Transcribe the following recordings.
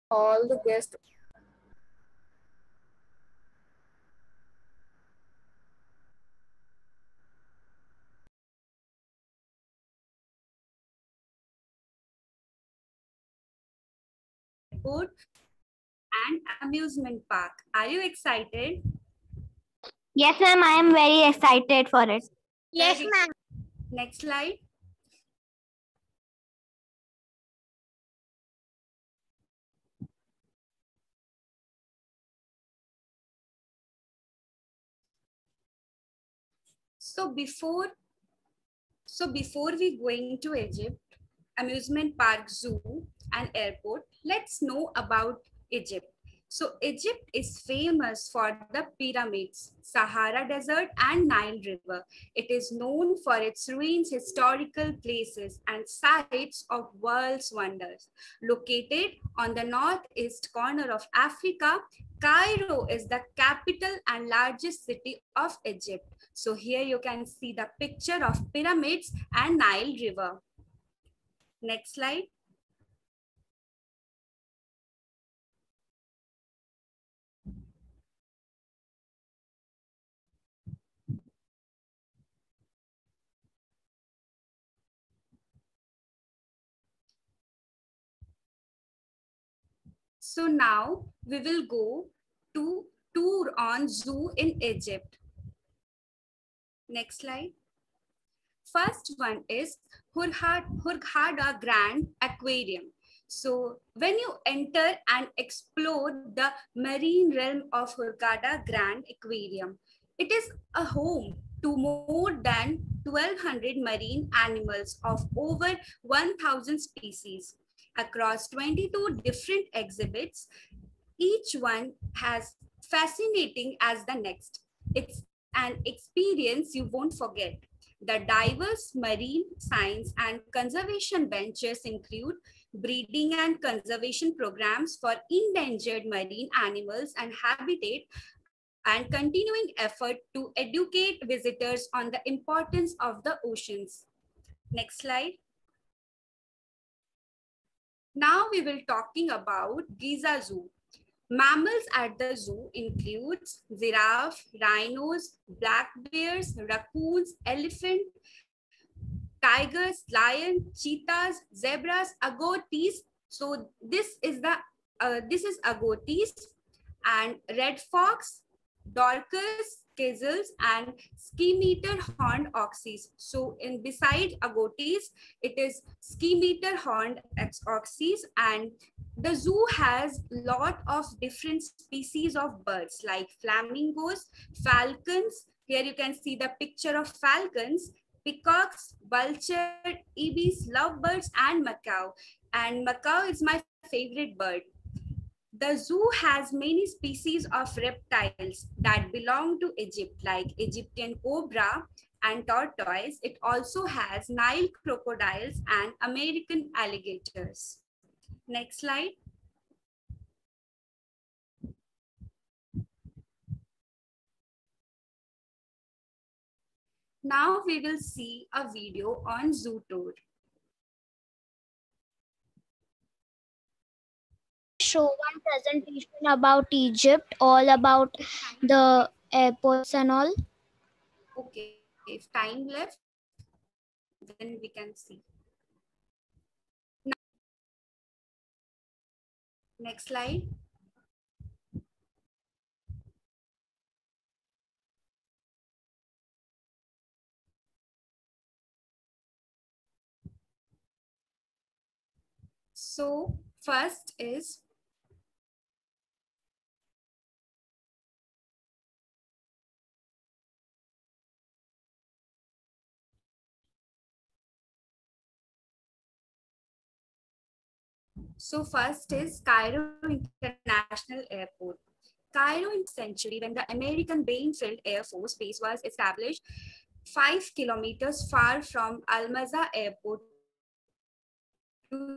all the guests. Airport and amusement park. Are you excited? Yes, ma'am. I am very excited for it. Yes, ma'am. Next slide. So before we going to Egypt, amusement park, zoo, and airport, let's know about Egypt. So Egypt is famous for the pyramids, Sahara Desert, and Nile River. It is known for its ruins, historical places, and sites of world's wonders. Located on the northeast corner of Africa, Cairo is the capital and largest city of Egypt. So here you can see the picture of pyramids and Nile River. Next slide. So now we will go to tour on zoo in Egypt. Next slide. First one is Hurghada Grand Aquarium. So when you enter and explore the marine realm of Hurghada Grand Aquarium, it is a home to more than 1,200 marine animals of over 1,000 species across 22 different exhibits. Each one has fascinating as the next. It's an experience you won't forget. The diverse marine science and conservation ventures include breeding and conservation programs for endangered marine animals and habitat, and continuing effort to educate visitors on the importance of the oceans. Next slide. Now we will talking about Giza Zoo. Mammals at the zoo includes giraffe, rhinos, black bears, raccoons, elephant, tigers, lion, cheetahs, zebras, agoutis. So this is agoutis and red fox, dorcas, gazelles, and ski-meter horned oxys. So in beside agoutis, it is ski-meter horned oxys, and the zoo has lot of different species of birds like flamingos, falcons. Here you can see the picture of falcons, peacocks, vulture, ibis, lovebirds, and macaw. And macaw is my favorite bird. The zoo has many species of reptiles that belong to Egypt, like Egyptian cobra and tortoise. It also has Nile crocodiles and American alligators. Next slide. Now we will see a video on zoo tour. Show one presentation about Egypt, all about the airports and all. Okay, if time left, then we can see. Next slide. So first is Cairo International Airport. Cairo in the century when the American Bainfield Air Force Base was established 5 kilometers far from Almaza Airport to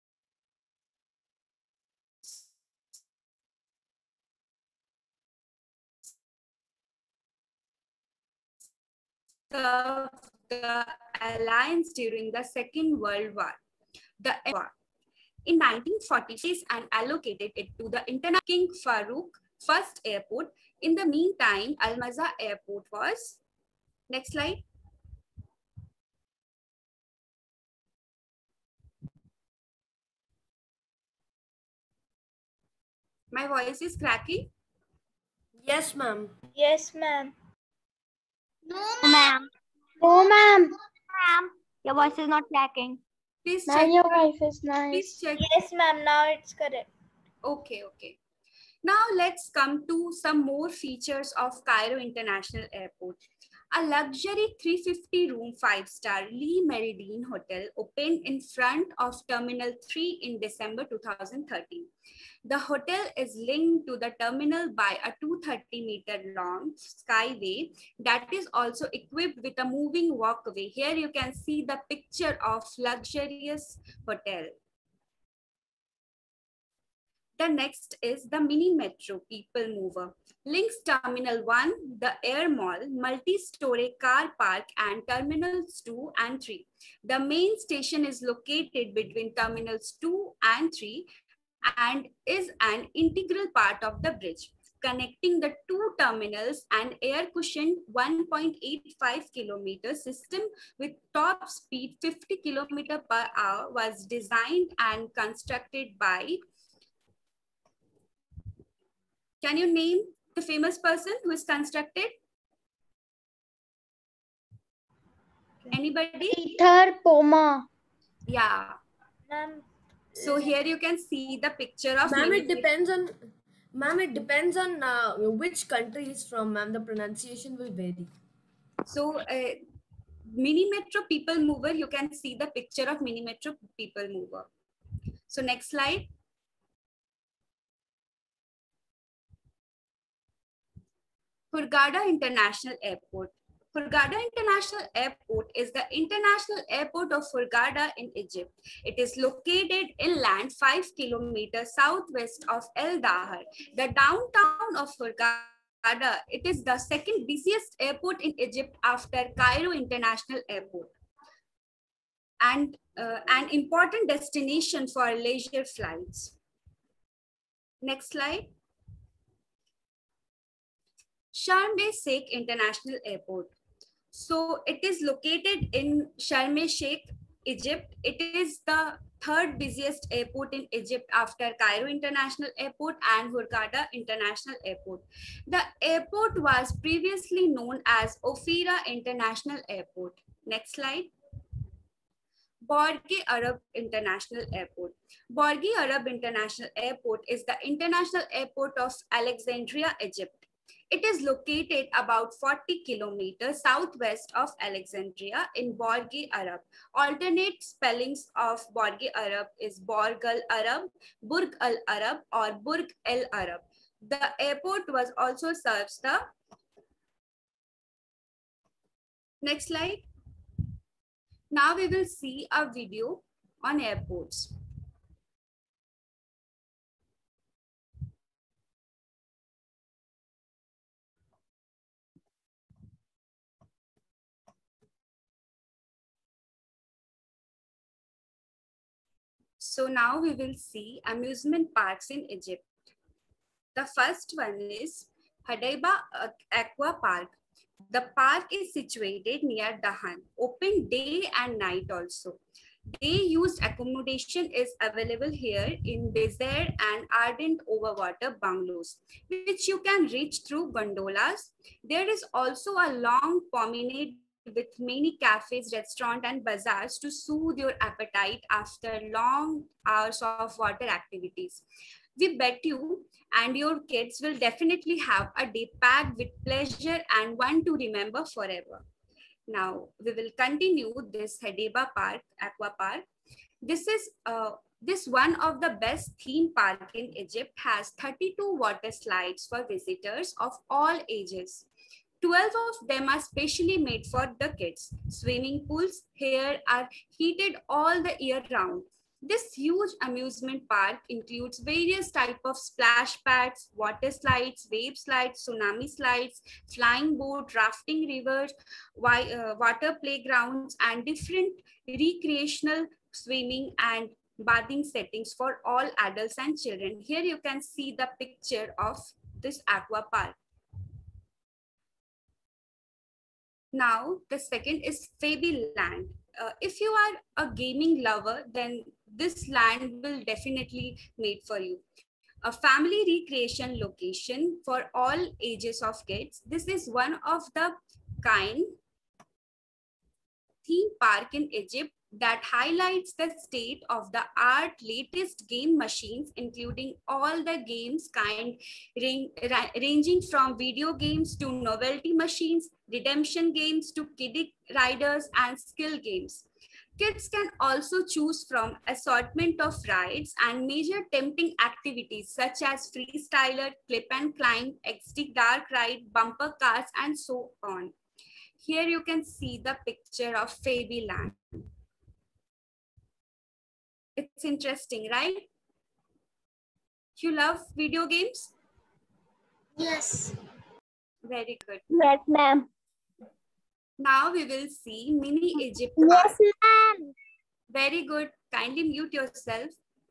serve the Alliance during the Second World War. The In 1946 and allocated it to the International King Farouk First Airport. In the meantime, Al Mazah Airport was, next slide. My voice is cracking. Yes, ma'am. Yes, ma'am. No, ma'am. No, ma'am. Ma'am, your voice is not cracking. Please Ma'am, check. your wife is nice. Please check. Yes, ma'am. Now it's correct. Okay, okay. Now let's come to some more features of Cairo International Airport. A luxury 350-room 5-star Le Méridien Hotel opened in front of Terminal 3 in December 2013. The hotel is linked to the terminal by a 230-meter long skyway that is also equipped with a moving walkway. Here you can see the picture of luxurious hotel. The next is the Mini Metro People Mover. Links Terminal 1, the Air Mall, multi-story car park, and Terminals 2 and 3. The main station is located between Terminals 2 and 3 and is an integral part of the bridge. Connecting the two terminals, an air-cushioned 1.85 kilometer system with top speed 50 km per hour was designed and constructed by. Can you name the famous person who is constructed? Anybody? Peter Poma. Yeah. Ma'am. So here you can see the picture of. Ma'am, it depends on. Ma'am, it depends on which country is from. Ma'am, the pronunciation will vary. So Mini Metro People Mover, you can see the picture of Mini Metro People Mover. So next slide. Hurghada International Airport. Hurghada International Airport is the international airport of Hurghada in Egypt. It is located inland 5 kilometers southwest of El Dahar. The downtown of Hurghada, it is the second busiest airport in Egypt after Cairo International Airport, and an important destination for leisure flights. Next slide. Sharm el-Sheikh International Airport. So it is located in Sharm el-Sheikh, Egypt. It is the third busiest airport in Egypt after Cairo International Airport and Hurghada International Airport. The airport was previously known as Ophira International Airport. Next slide. Borge Arab International Airport. Borge Arab International Airport is the international airport of Alexandria, Egypt. It is located about 40 kilometers southwest of Alexandria in Borge Arab. Alternate spellings of Borge Arab is Borg al Arab, Burg al Arab, or Burg el Arab. The airport was also serves the. Next slide. Now we will see a video on airports. So now we will see amusement parks in Egypt. The first one is Hadaiba Aqua Park. The park is situated near Dahan, open day and night also. Day-used accommodation is available here in desert and ardent overwater bungalows, which you can reach through gondolas. There is also a long promenade with many cafes, restaurants, and bazaars to soothe your appetite after long hours of water activities. We bet you and your kids will definitely have a day packed with pleasure and one to remember forever. Now we will continue this Hadaiba Park, Aqua Park. This is this one of the best theme park in Egypt has 32 water slides for visitors of all ages. 12 of them are specially made for the kids. Swimming pools here are heated all the year round. This huge amusement park includes various types of splash pads, water slides, wave slides, tsunami slides, flying boat, rafting rivers, water playgrounds, and different recreational swimming and bathing settings for all adults and children. Here you can see the picture of this aqua park. Now, the second is Fabyland. If you are a gaming lover, then this land will definitely made for you. A family recreation location for all ages of kids. This is one of the kind theme park in Egypt that highlights the state of the art latest game machines, including all the games ranging from video games to novelty machines, redemption games to kiddie riders and skill games. Kids can also choose from assortment of rides and major tempting activities such as freestyler, clip and climb, XD dark ride, bumper cars, and so on. Here you can see the picture of Fabyland. It's interesting, right? You love video games? Yes. Very good. Yes, ma'am. Now we will see Mini Egypt Yes, Park. ma'am. Very good. Kindly mute yourself.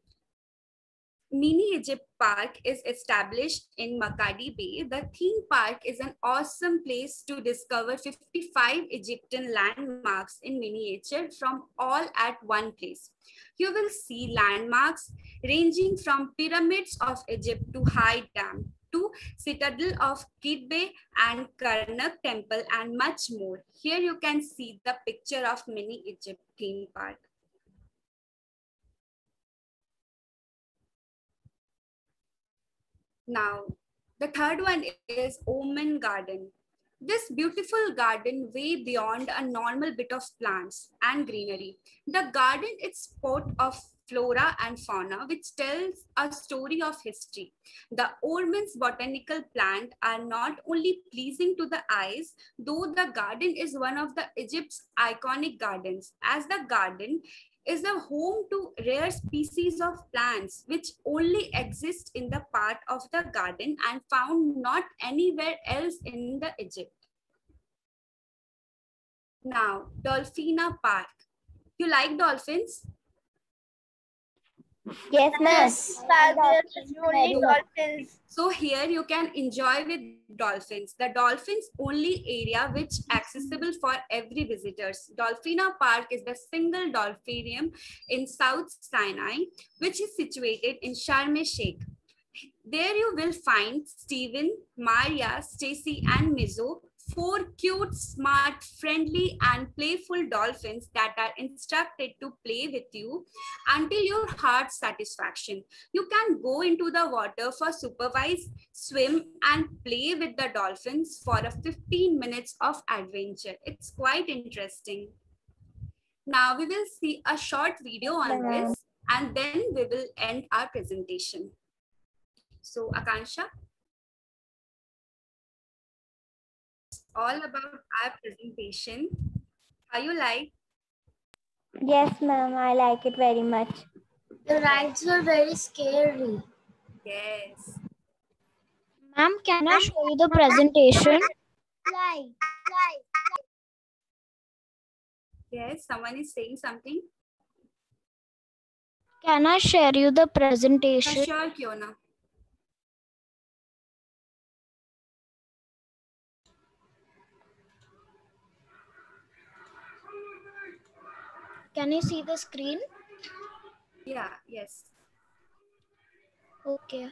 Mini Egypt Park is established in Makadi Bay. The theme park is an awesome place to discover 55 Egyptian landmarks in miniature from all at one place. You will see landmarks ranging from pyramids of Egypt to High Dam to Citadel of Kitbe and Karnak Temple and much more. Here you can see the picture of Mini Egypt theme park. Now, the third one is Oman Garden. This beautiful garden way beyond a normal bit of plants and greenery. The garden is sport of flora and fauna, which tells a story of history. The Ormond's botanical plants are not only pleasing to the eyes, though the garden is one of the Egypt's iconic gardens, as the garden is a home to rare species of plants which only exist in the part of the garden and found not anywhere else in the Egypt. Now, Dolphina Park. You like dolphins? Yes, ma'am. Yes. There's only dolphins. So here you can enjoy with dolphins. The dolphins only area which accessible for every visitors. Dolphina Park is the single dolphinium in South Sinai, which is situated in Sharm el-Sheikh. There you will find Stephen, Maria, Stacy, and Mizo, 4 cute, smart, friendly, and playful dolphins that are instructed to play with you until your heart's satisfaction. You can go into the water for supervised swim and play with the dolphins for a 15 minutes of adventure. It's quite interesting. Now we will see a short video on this and then we will end our presentation. So Akansha, all about our presentation. How you like? Yes, ma'am. I like it very much. The rides were very scary. Yes. Ma'am, can I show you the presentation? Yes, someone is saying something. Can I share you the presentation? Sure, Kiona. Can you see the screen? Yeah, yes. Okay.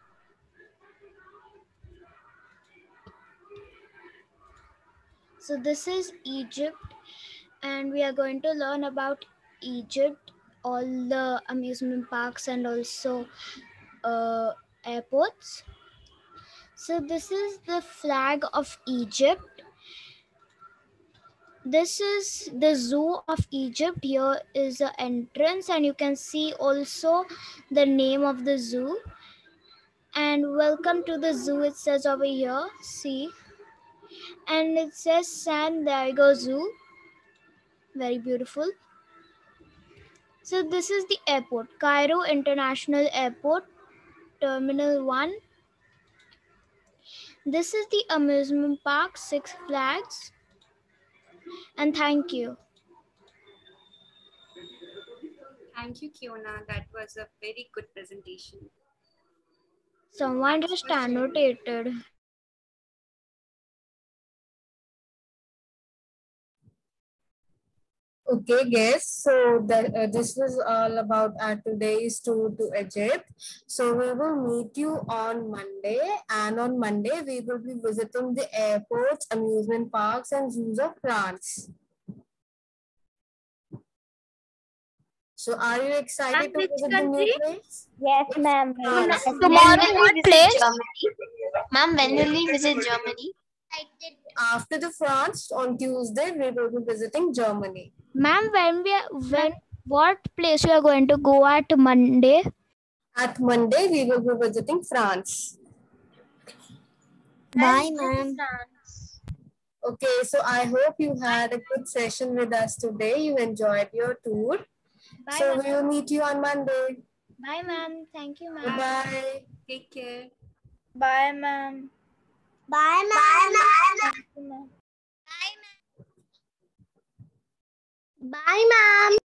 So this is Egypt, and we are going to learn about Egypt, all the amusement parks and also airports. So this is the flag of Egypt. This is the zoo of Egypt. Here is the entrance, and you can see also the name of the zoo. And welcome to the zoo, it says over here. See, and it says San Diego Zoo. Very beautiful. So this is the airport, Cairo International Airport, Terminal 1. This is the amusement park, Six Flags. And thank you. Thank you, Kiona. That was a very good presentation. Someone just annotated. Okay, guys. So this was all about our today's tour to Egypt. So we will meet you on Monday, and on Monday we will be visiting the airports, amusement parks, and zoos of France. So are you excited to visit the new place? Yes, ma'am. Tomorrow what place? Ma'am, when will we visit Germany? After the France, on Tuesday we will be visiting Germany. Ma'am, what place you are going to go at Monday? At Monday we will be visiting France. Bye, ma'am. Okay, so I hope you had a good session with us today. You enjoyed your tour. Bye, So ma'am. we will meet you on Monday. Bye, ma'am. Thank you, ma'am. Bye. Take care. Bye, ma'am. Bye, ma'am. Bye, ma'am. Bye, ma'am.